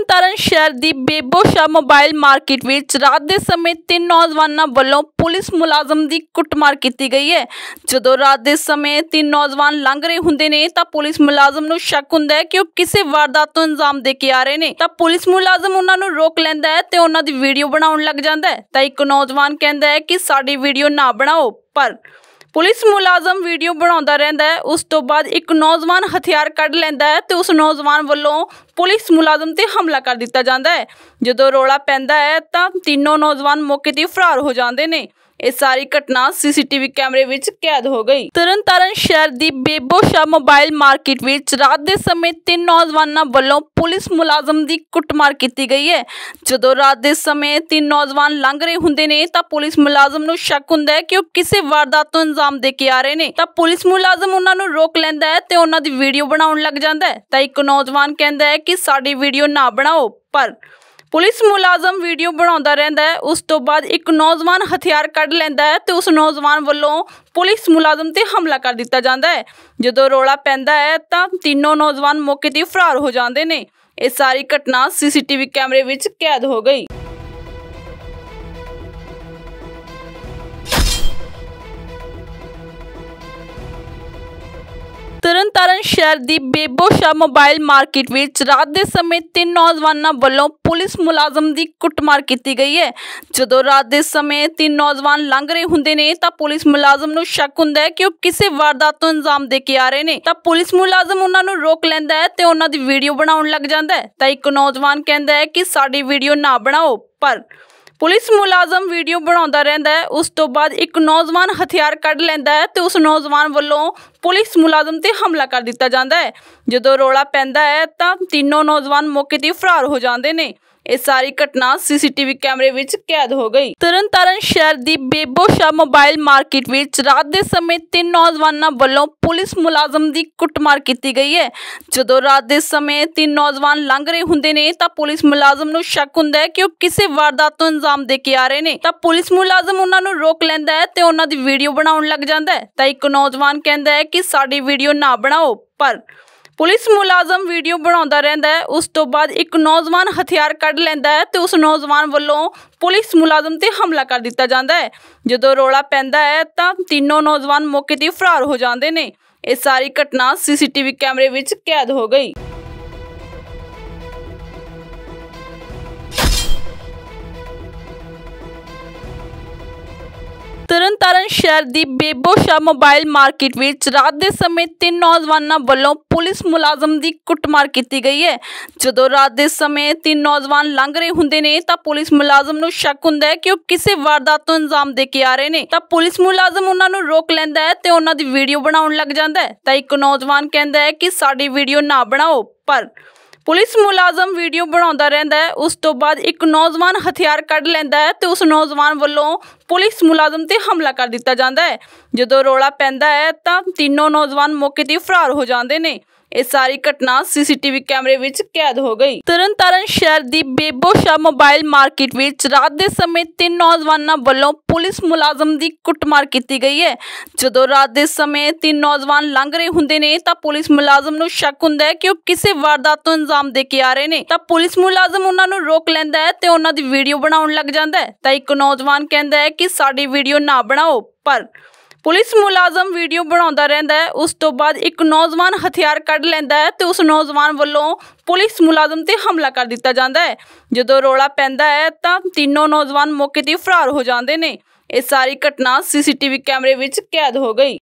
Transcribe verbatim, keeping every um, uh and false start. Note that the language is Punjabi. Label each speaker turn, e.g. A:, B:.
A: ਤਰਨਤਾਰਨ ਸ਼ਹਿਰ ਦੀ ਬੇਬੋ ਸ਼ਾਹ ਮੋਬਾਈਲ ਮਾਰਕੀਟ ਵਿੱਚ ਰਾਤ ਦੇ ਸਮੇਂ ਤਿੰਨ ਨੌਜਵਾਨਾਂ ਵੱਲੋਂ ਪੁਲਿਸ ਮੁਲਾਜ਼ਮ ਦੀ ਕੁੱਟਮਾਰ ਕੀਤੀ ਗਈ ਹੈ। ਜਦੋਂ ਰਾਤ ਦੇ ਸਮੇਂ ਤਿੰਨ ਨੌਜਵਾਨ ਲੰਘ ਰਹੇ ਹੁੰਦੇ ਨੇ ਤਾਂ ਪੁਲਿਸ ਮੁਲਾਜ਼ਮ ਨੂੰ ਸ਼ੱਕ ਹੁੰਦਾ ਹੈ ਕਿ ਉਹ ਕਿਸੇ ਵਾਰਦਾਤ ਤੋਂ ਅੰਜਾਮ ਦੇ ਕੇ ਆ ਰਹੇ ਨੇ ਤਾਂ ਪੁਲਿਸ ਮੁਲਾਜ਼ਮ ਉਹਨਾਂ ਨੂੰ ਰੋਕ ਲੈਂਦਾ ਹੈ ਤੇ ਉਹਨਾਂ ਦੀ ਵੀਡੀਓ ਬਣਾਉਣ ਲੱਗ ਜਾਂਦਾ ਹੈ। ਤਾਂ ਇੱਕ ਨੌਜਵਾਨ ਕਹਿੰਦਾ ਹੈ ਕਿ ਸਾਡੀ ਵੀਡੀਓ ਨਾ ਬਣਾਓ, ਪਰ ਪੁਲਿਸ ਮੁਲਾਜ਼ਮ ਵੀਡੀਓ ਬਣਾਉਂਦਾ ਰਹਿੰਦਾ ਹੈ। ਉਸ ਤੋਂ ਬਾਅਦ ਇੱਕ ਨੌਜਵਾਨ ਹਥਿਆਰ ਕੱਢ ਲੈਂਦਾ ਹੈ ਤੇ ਉਸ ਨੌਜਵਾਨ ਵੱਲੋਂ ਪੁਲਿਸ ਮੁਲਾਜ਼ਮ ਤੇ ਹਮਲਾ ਕਰ ਦਿੱਤਾ ਜਾਂਦਾ ਹੈ। ਜਦੋਂ ਰੌਲਾ ਪੈਂਦਾ ਹੈ ਤਾਂ ਤਿੰਨੋਂ ਨੌਜਵਾਨ ਮੌਕੇ ਤੇ ਫਰਾਰ ਹੋ ਜਾਂਦੇ ਨੇ। ਇਹ ਸਾਰੀ ਘਟਨਾ ਸੀਸੀਟੀਵੀ ਕੈਮਰੇ ਵਿੱਚ ਕੈਦ ਹੋ ਗਈ। ਤਰਨਤਾਰਨ ਸ਼ਹਿਰ ਦੀ ਬੇਬੋ ਸ਼ਾਹ ਮੋਬਾਈਲ ਮਾਰਕੀਟ ਵਿੱਚ ਰਾਤ ਦੇ ਸਮੇਂ ਤਿੰਨ ਨੌਜਵਾਨਾਂ ਵੱਲੋਂ ਪੁਲਿਸ ਮੁਲਾਜ਼ਮ ਦੀ ਕੁੱਟਮਾਰ ਕੀਤੀ ਗਈ ਹੈ। ਜਦੋਂ ਰਾਤ ਦੇ ਸਮੇਂ ਤਿੰਨ ਨੌਜਵਾਨ ਲੰਘ ਰਹੇ ਹੁੰਦੇ ਨੇ ਤਾਂ ਪੁਲਿਸ ਮੁਲਾਜ਼ਮ ਨੂੰ ਸ਼ੱਕ ਹੁੰਦਾ ਹੈ ਕਿ ਉਹ ਕਿਸੇ ਵਾਰਦਾਤ ਤੋਂ ਅੰਜਾਮ ਦੇ ਕੇ ਆ ਰਹੇ ਨੇ ਤਾਂ ਪੁਲਿਸ ਮੁਲਾਜ਼ਮ ਉਹਨਾਂ ਨੂੰ ਰੋਕ ਲੈਂਦਾ ਹੈ ਤੇ ਉਹਨਾਂ ਦੀ ਵੀਡੀਓ ਬਣਾਉਣ ਲੱਗ ਜਾਂਦਾ ਹੈ। ਤਾਂ ਇੱਕ ਨੌਜਵਾਨ ਕਹਿੰਦਾ ਹੈ ਕਿ ਸਾਡੀ ਵੀਡੀਓ ਨਾ ਬਣਾਓ, ਪਰ ਪੁਲਿਸ ਮੁਲਾਜ਼ਮ ਵੀਡੀਓ ਬਣਾਉਂਦਾ ਰਹਿੰਦਾ ਹੈ। ਉਸ ਤੋਂ ਬਾਅਦ ਇੱਕ ਨੌਜਵਾਨ ਹਥਿਆਰ ਕੱਢ ਲੈਂਦਾ ਹੈ ਤੇ ਉਸ ਨੌਜਵਾਨ ਵੱਲੋਂ ਪੁਲਿਸ ਮੁਲਾਜ਼ਮ ਤੇ ਹਮਲਾ ਕਰ ਦਿੱਤਾ ਜਾਂਦਾ ਹੈ। ਜਦੋਂ ਰੌਲਾ ਪੈਂਦਾ ਹੈ ਤਾਂ ਤਿੰਨੋਂ ਨੌਜਵਾਨ ਮੌਕੇ ਤੇ ਫਰਾਰ ਹੋ ਜਾਂਦੇ ਨੇ। ਇਹ ਸਾਰੀ ਘਟਨਾ ਸੀਸੀਟੀਵੀ ਕੈਮਰੇ ਵਿੱਚ ਕੈਦ ਹੋ ਗਈ। ਤਰਨਤਾਰਨ ਸ਼ਹਿਰ ਦੀ ਬੇਬੋ ਸ਼ਾਹ ਮੋਬਾਈਲ ਮਾਰਕੀਟ ਵਿੱਚ ਰਾਤ ਦੇ ਸਮੇਂ ਤਿੰਨ ਨੌਜਵਾਨਾਂ ਵੱਲੋਂ ਪੁਲਿਸ ਮੁਲਾਜ਼ਮ ਦੀ ਕੁੱਟਮਾਰ ਕੀਤੀ ਗਈ ਹੈ। ਜਦੋਂ ਰਾਤ ਦੇ ਸਮੇਂ ਤਿੰਨ ਨੌਜਵਾਨ ਲੰਘ ਰਹੇ ਹੁੰਦੇ ਨੇ ਤਾਂ ਪੁਲਿਸ ਮੁਲਾਜ਼ਮ ਨੂੰ ਸ਼ੱਕ ਹੁੰਦਾ ਹੈ ਕਿ ਉਹ ਕਿਸੇ ਵਾਰਦਾਤ ਤੋਂ ਅੰਜਾਮ ਦੇ ਕੇ ਆ ਰਹੇ ਨੇ ਤਾਂ ਪੁਲਿਸ ਮੁਲਾਜ਼ਮ ਉਹਨਾਂ ਨੂੰ ਰੋਕ ਲੈਂਦਾ ਹੈ ਤੇ ਉਹਨਾਂ ਦੀ ਵੀਡੀਓ ਬਣਾਉਣ ਲੱਗ ਜਾਂਦਾ ਹੈ। ਤਾਂ ਇੱਕ ਨੌਜਵਾਨ ਕਹਿੰਦਾ ਹੈ ਕਿ ਸਾਡੀ ਵੀਡੀਓ ਨਾ ਬਣਾਓ, ਪਰ ਪੁਲਿਸ ਮੁਲਾਜ਼ਮ ਵੀਡੀਓ ਬਣਾਉਂਦਾ ਰਹਿੰਦਾ ਹੈ। ਉਸ ਤੋਂ ਬਾਅਦ ਇੱਕ ਨੌਜਵਾਨ ਹਥਿਆਰ ਕੱਢ ਲੈਂਦਾ ਹੈ ਤੇ ਉਸ ਨੌਜਵਾਨ ਵੱਲੋਂ ਪੁਲਿਸ ਮੁਲਾਜ਼ਮ ਤੇ ਹਮਲਾ ਕਰ ਦਿੱਤਾ ਜਾਂਦਾ ਹੈ। ਜਦੋਂ ਰੌਲਾ ਪੈਂਦਾ ਹੈ ਤਾਂ ਤਿੰਨੋਂ ਨੌਜਵਾਨ ਮੌਕੇ ਤੇ ਫਰਾਰ ਹੋ ਜਾਂਦੇ ਨੇ। ਇਹ ਸਾਰੀ ਘਟਨਾ ਸੀਸੀਟੀਵੀ ਕੈਮਰੇ ਵਿੱਚ ਕੈਦ ਹੋ ਗਈ। ਤਰਨਤਾਰਨ ਸ਼ਹਿਰ ਦੀ ਬੇਬੋ ਸ਼ਾਹ ਮੋਬਾਈਲ ਮਾਰਕੀਟ ਵਿੱਚ ਰਾਤ ਦੇ ਸਮੇਂ ਤਿੰਨ ਨੌਜਵਾਨਾਂ ਵੱਲੋਂ ਪੁਲਿਸ ਮੁਲਾਜ਼ਮ ਦੀ ਕੁੱਟਮਾਰ ਕੀਤੀ ਗਈ ਹੈ। ਜਦੋਂ ਰਾਤ ਦੇ ਸਮੇਂ ਤਿੰਨ ਨੌਜਵਾਨ ਲੰਘ ਰਹੇ ਹੁੰਦੇ ਨੇ ਤਾਂ ਪੁਲਿਸ ਮੁਲਾਜ਼ਮ ਨੂੰ ਸ਼ੱਕ ਹੁੰਦਾ ਹੈ ਕਿ ਉਹ ਕਿਸੇ ਵਾਰਦਾਤ ਤੋਂ ਅੰਜਾਮ ਦੇ ਕੇ ਆ ਰਹੇ ਨੇ ਤਾਂ ਪੁਲਿਸ ਮੁਲਾਜ਼ਮ ਉਹਨਾਂ ਨੂੰ ਰੋਕ ਲੈਂਦਾ ਹੈ ਤੇ ਉਹਨਾਂ ਦੀ ਵੀਡੀਓ ਬਣਾਉਣ ਲੱਗ ਜਾਂਦਾ ਹੈ। ਤਾਂ ਇੱਕ ਨੌਜਵਾਨ ਕਹਿੰਦਾ ਹੈ ਕਿ ਸਾਡੀ ਵੀਡੀਓ ਨਾ ਬਣਾਓ, ਪਰ ਪੁਲਿਸ ਮੁਲਾਜ਼ਮ ਵੀਡੀਓ ਬਣਾਉਂਦਾ ਰਹਿੰਦਾ ਹੈ। ਉਸ ਤੋਂ ਬਾਅਦ ਇੱਕ ਨੌਜਵਾਨ ਹਥਿਆਰ ਕੱਢ ਲੈਂਦਾ ਹੈ ਤੇ ਉਸ ਨੌਜਵਾਨ ਵੱਲੋਂ ਪੁਲਿਸ ਮੁਲਾਜ਼ਮ ਤੇ ਹਮਲਾ ਕਰ ਦਿੱਤਾ ਜਾਂਦਾ ਹੈ। ਜਦੋਂ ਰੌਲਾ ਪੈਂਦਾ ਹੈ ਤਾਂ ਤਿੰਨੋਂ ਨੌਜਵਾਨ ਮੌਕੇ ਤੇ ਫਰਾਰ ਹੋ ਜਾਂਦੇ ਨੇ। ਇਹ ਸਾਰੀ ਘਟਨਾ ਸੀਸੀਟੀਵੀ ਕੈਮਰੇ ਵਿੱਚ ਕੈਦ ਹੋ ਗਈ। ਤਰਨਤਾਰਨ ਸ਼ਹਿਰ ਦੀ ਬੇਬੋ ਸ਼ਾਹ ਮੋਬਾਈਲ ਮਾਰਕੀਟ ਵਿੱਚ ਰਾਤ ਦੇ ਸਮੇਂ ਤਿੰਨ ਨੌਜਵਾਨਾਂ ਵੱਲੋਂ ਪੁਲਿਸ ਮੁਲਾਜ਼ਮ ਦੀ ਕੁੱਟਮਾਰ ਕੀਤੀ ਗਈ ਹੈ। ਜਦੋਂ ਰਾਤ ਦੇ ਸਮੇਂ ਤਿੰਨ ਨੌਜਵਾਨ ਲੰਘ ਰਹੇ ਹੁੰਦੇ ਨੇ ਤਾਂ ਪੁਲਿਸ ਮੁਲਾਜ਼ਮ ਨੂੰ ਸ਼ੱਕ ਹੁੰਦਾ ਹੈ ਕਿ ਉਹ ਕਿਸੇ ਵਾਰਦਾਤ ਤੋਂ ਅੰਜਾਮ ਦੇ ਕੇ ਆ ਰਹੇ ਨੇ ਤਾਂ ਪੁਲਿਸ ਮੁਲਾਜ਼ਮ ਉਹਨਾਂ ਨੂੰ ਰੋਕ ਲੈਂਦਾ ਹੈ ਤੇ ਉਹਨਾਂ ਦੀ ਵੀਡੀਓ ਬਣਾਉਣ ਲੱਗ ਜਾਂਦਾ ਹੈ। ਤਾਂ ਇੱਕ ਨੌਜਵਾਨ ਕਹਿੰਦਾ ਹੈ ਕਿ ਸਾਡੀ ਵੀਡੀਓ ਨਾ ਬਣਾਓ, ਪਰ ਪੁਲਿਸ ਮੁਲਾਜ਼ਮ ਵੀਡੀਓ ਬਣਾਉਂਦਾ ਰਹਿੰਦਾ ਹੈ। ਉਸ ਤੋਂ ਬਾਅਦ ਇੱਕ ਨੌਜਵਾਨ ਹਥਿਆਰ ਕੱਢ ਲੈਂਦਾ ਹੈ ਤੇ ਉਸ ਨੌਜਵਾਨ ਵੱਲੋਂ ਪੁਲਿਸ ਮੁਲਾਜ਼ਮ ਤੇ ਹਮਲਾ ਕਰ ਦਿੱਤਾ ਜਾਂਦਾ ਹੈ। ਜਦੋਂ ਰੌਲਾ ਪੈਂਦਾ ਹੈ ਤਾਂ ਤਿੰਨੋਂ ਨੌਜਵਾਨ ਮੌਕੇ ਤੇ ਫਰਾਰ ਹੋ ਜਾਂਦੇ ਨੇ। ਇਹ ਸਾਰੀ ਘਟਨਾ ਸੀਸੀਟੀਵੀ ਕੈਮਰੇ ਵਿੱਚ ਕੈਦ ਹੋ ਗਈ। ਤਰਨਤਾਰਨ ਸ਼ਹਿਰ ਦੀ ਬੇਬੋ ਸ਼ਾਹ ਮੋਬਾਈਲ ਮਾਰਕੀਟ ਵਿੱਚ ਰਾਤ ਦੇ ਸਮੇਂ ਤਿੰਨ ਨੌਜਵਾਨਾਂ ਵੱਲੋਂ ਪੁਲਿਸ ਮੁਲਾਜ਼ਮ ਦੀ ਕੁੱਟਮਾਰ ਕੀਤੀ ਗਈ ਹੈ। ਜਦੋਂ ਰਾਤ ਦੇ ਸਮੇਂ ਤਿੰਨ ਨੌਜਵਾਨ ਲੰਘ ਰਹੇ ਹੁੰਦੇ ਨੇ ਤਾਂ ਪੁਲਿਸ ਮੁਲਾਜ਼ਮ ਨੂੰ ਸ਼ੱਕ ਹੁੰਦਾ ਹੈ ਕਿ ਉਹ ਕਿਸੇ ਵਾਰਦਾਤ ਤੋਂ ਅੰਜਾਮ ਦੇ ਕੇ ਆ ਰਹੇ ਨੇ ਤਾਂ ਪੁਲਿਸ ਮੁਲਾਜ਼ਮ ਉਹਨਾਂ ਨੂੰ ਰੋਕ ਲੈਂਦਾ ਹੈ ਤੇ ਉਹਨਾਂ ਦੀ ਵੀਡੀਓ ਬਣਾਉਣ ਲੱਗ ਜਾਂਦਾ ਹੈ। ਤਾਂ ਇੱਕ ਨੌਜਵਾਨ ਕਹਿੰਦਾ ਹੈ ਕਿ ਸਾਡੀ ਵੀਡੀਓ ਨਾ ਬਣਾਓ, ਪਰ ਪੁਲਿਸ ਮੁਲਾਜ਼ਮ ਵੀਡੀਓ ਬਣਾਉਂਦਾ ਰਹਿੰਦਾ ਹੈ। ਉਸ ਤੋਂ ਬਾਅਦ ਇੱਕ ਨੌਜਵਾਨ ਹਥਿਆਰ ਕੱਢ ਲੈਂਦਾ ਹੈ ਤੇ ਉਸ ਨੌਜਵਾਨ ਵੱਲੋਂ ਪੁਲਿਸ ਮੁਲਾਜ਼ਮ ਤੇ ਹਮਲਾ ਕਰ ਦਿੱਤਾ ਜਾਂਦਾ ਹੈ। ਜਦੋਂ ਰੌਲਾ ਪੈਂਦਾ ਹੈ ਤਾਂ ਤਿੰਨੋਂ ਨੌਜਵਾਨ ਮੌਕੇ ਤੇ ਫਰਾਰ ਹੋ ਜਾਂਦੇ ਨੇ। ਇਹ ਸਾਰੀ ਘਟਨਾ ਸੀਸੀਟੀਵੀ ਕੈਮਰੇ ਵਿੱਚ ਕੈਦ ਹੋ ਗਈ।